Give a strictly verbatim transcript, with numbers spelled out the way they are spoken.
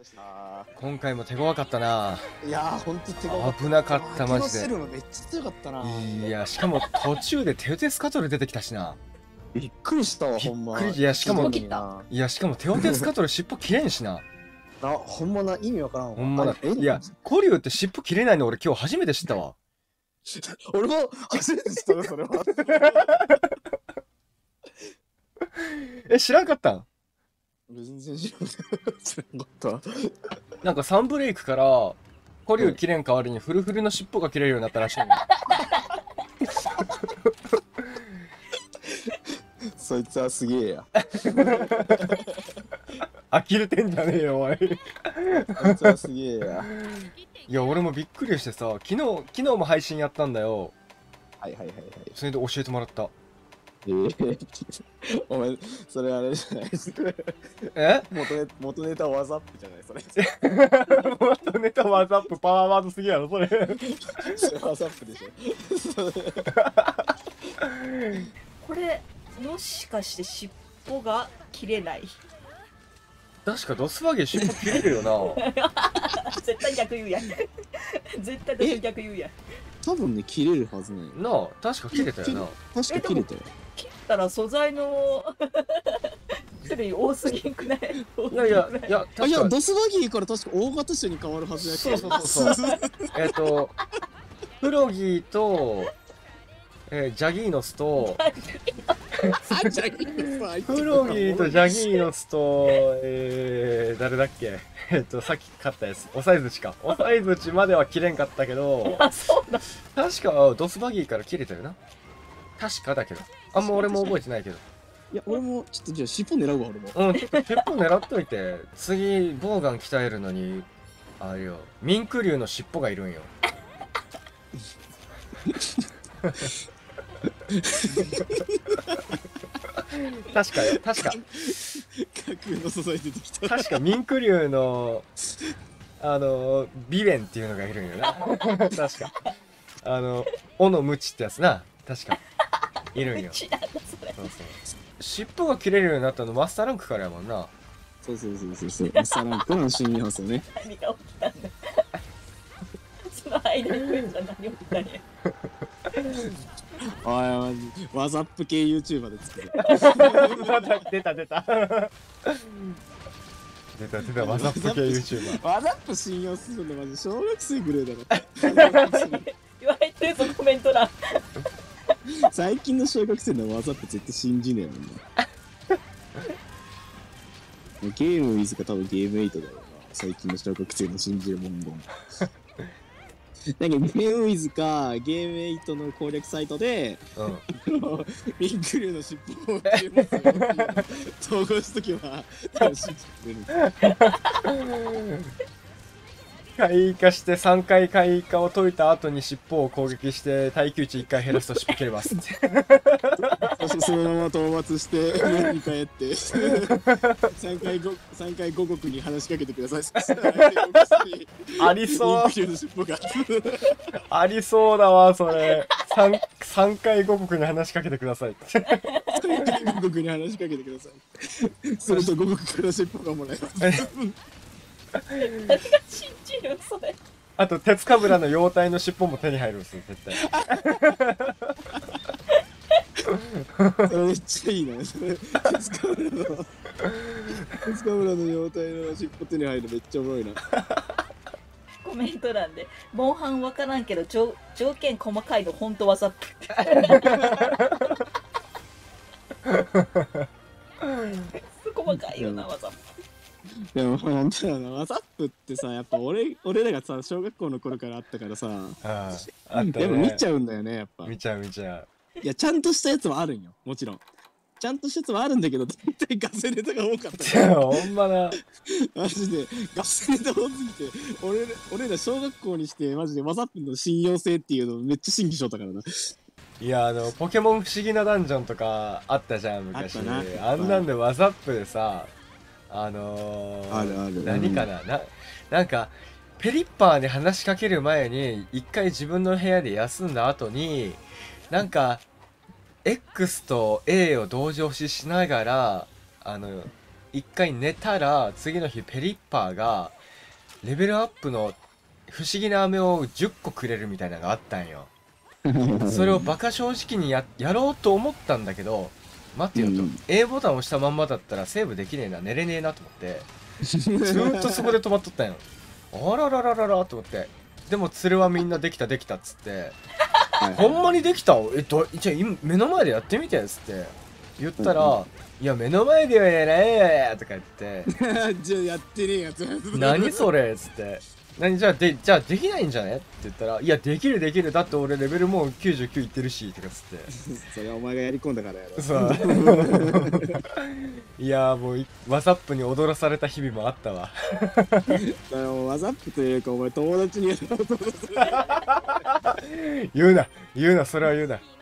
あ今回も手強かったな。 ーいやー、ほんと手が危なかったマジで。 るのめっちゃ強かったな。 いや、しかも途中でテオテスカトル出てきたしな。 びっくりしたわ、 びっくりほんま。 いやしかも尻尾切ったいや、しかもテオテスカトル尻尾切れんしな。 あ、ほんまな、意味わからんわ。 ほんまな。 あれえいや、コリュウって尻尾切れないの俺今日初めて知ったわ。 俺も初めて知ったよ、それは。 え、知らんかったん？ 全然知らん知らんかった。 なんかサンブレイクからコリュウ切れん代わりにフルフルの尻尾が切れるようになったらしいの。 そいつはすげえや。 呆れてんじゃねえよおい。 そいつはすげえや。 いや俺もびっくりしてさ、昨日昨日も配信やったんだよ。 はいはいはいはい。 それで教えてもらった。 えー、お前、それあれじゃないですか。 え元ネ元ネタワザップじゃないそれ。 元ネタワザップパワーワードすぎやろそれ。 それワザップでしょ。 これもしかして尻尾が切れない？ 確かドスワゲー尻尾切れるよな。 絶対逆言うやん。絶対私逆言うやん。 多分ね、切れるはずね。 なあ、確か切れたよな。 確か切れたよ。 切ったら素材の種類多すぎんくない？ いやいやいや、 あ、いや、 確かドスバギーから確か大型種に変わるはずやけど。 そうそうそうそうえっとフロギーと、えージャギーノスとあ、ジャギーノスフロギーとジャギーノスと、えー、誰だっけ。えっとさっき買ったやつおさえずちかおさえずちまでは切れんかったけど、 あ、そうだ。 確かドスバギーから切れたよな。確かだけどあんま俺も覚えてないけど。 いや、俺もちょっとじゃあ尻尾狙うわ、俺も。 うん、ちょっと結構狙っといて、次ボウガン鍛えるのにあれよ、ミンク竜の尻尾がいるんよ。確か確か架空の素材出てきた。 確かミンク竜のあのビベンっていうのがいるんよな。確かあの尾のムチってやつな、確かいるんよ。 ちなんだそれ。 そうそう、尻尾が切れるようになったのマスターランクからやもんな。 そうそうそうそうそう。マスターランクの新要素ね。 何が起きたんだ。その間にクエンちゃん何起きたんや。 おい、マジワザップ系 YouTuber で作る。 また出た出た出た出た、ワザップ系 YouTuber。 ワザップ信用するのマジ小学生ぐらいだろ。 言われてるぞコメント欄。 最近の小学生のワザップ絶対信じねえもんな。ゲームウィズか多分ゲームエイトだろうな。最近の小学生の信じる文言。なんかゲームウィズかゲームエイトの攻略サイトで、 うん、 ミンク竜の尻尾を切れますよっていう統合しとけば多分信じてくれる。 開花してさんかい開花を解いた後に尻尾を攻撃して耐久値いっかい減らすと尻尾切れますって。 そしてそのまま討伐して村に帰ってさんかいごさんかい五穀に話しかけてください。そしたらありそうミンク竜の尻尾がありそうだわそれ。 3, 3回五穀に話しかけてください。 さんかい五穀に話しかけてください。すると五穀から尻尾がもらえます。 誰が信じるそれ。 あと鉄かぶらの妖体の尻尾も手に入るんですよ絶対。 それめっちゃいいな。それ鉄かぶらの鉄かぶらの妖体の尻尾手に入るめっちゃおもろいな。 コメント欄で「モンハンわからんけど条条件細かいの本当わざっぷ」細かいよなわざっぷ。 でも本当だな、ワザップってさ、やっぱ俺俺らがさ小学校の頃からあったからさ、 ああ、あったでも見ちね。 ゃうんだよね、やっぱ。 見ちゃう見ちゃう。 いや、ちゃんとしたやつもあるんよ、もちろん。ちゃんとしたやつもあるんだけど、大体ガセネタが多かったかいやら。 ほんまな。 マジで、ガセネタ多すぎて、俺ら俺ら小学校にして、マジでワザップの信用性っていうのをめっちゃ審議しとったからな。 いやあのポケモン不思議なダンジョンとかあったじゃん昔。 あったなあんなんでワザップでさ、あのー、 あるある何かな、ななんかペリッパーに話しかける前に一回自分の部屋で休んだ後になんか X と A を同時押ししながらあの一回寝たら次の日ペリッパーがレベルアップの不思議な飴をじゅっこくれるみたいなのがあったんよ。それをバカ正直に や, やろうと思ったんだけど、待ってよと、 うん A ボタン押したまんまだったらセーブできねえな、寝れねえなと思ってずーっとそこで止まっとったんよ。あらららららと思って、でも鶴はみんなできたできたっつってはいほんまにできたえっとじゃあ今目の前でやってみてっつって言ったら、 うんいや目の前ではやないよとか言ってじゃあやってねえやつ。 何それっつって、何じゃあでじゃあできないんじゃねって言ったら、いやできるできる、だって俺レベルもうきゅうじゅうきゅういってるしとかっつってそれはお前がやり込んだからやろ。 そういやーもういワザップに踊らされた日々もあったわだからもうワザップというかお前友達にやろうとする。 言うな言うなそれは言うな